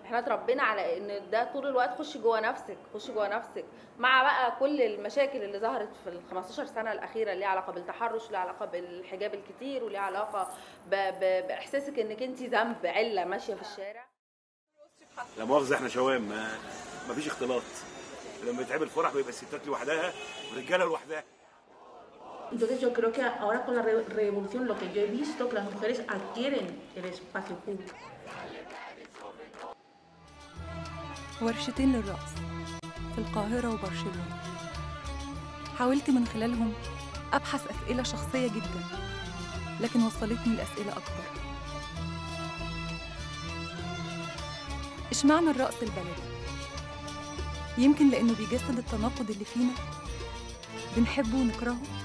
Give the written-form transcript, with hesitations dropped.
احنا اتربينا على ان ده طول الوقت خشي جوه نفسك، خشي جوه نفسك، مع بقى كل المشاكل اللي ظهرت في ال 15 سنه الاخيره اللي ليها علاقه بالتحرش، وليها علاقه بالحجاب الكتير، وليها علاقه باحساسك انك انت ذنب عله ماشيه في الشارع. لا مؤاخذه احنا شوام، ما فيش اختلاط. لما بيتعمل فرح بيبقى الستات لوحدها والرجاله لوحدها. Entonces yo creo que ahora con la revolución lo que yo he visto que las mujeres adquieren el espacio público. ورشتين للرقص في القاهرة وبرشلونة. حاولت من خلالهم أبحث أسئلة شخصية جدا، لكن وصلتني لأسئلة أكبر. إشمعنى الرقص البلدي؟ يمكن لأنه بيجسد التناقض اللي فينا، بنحبه ونكرهه،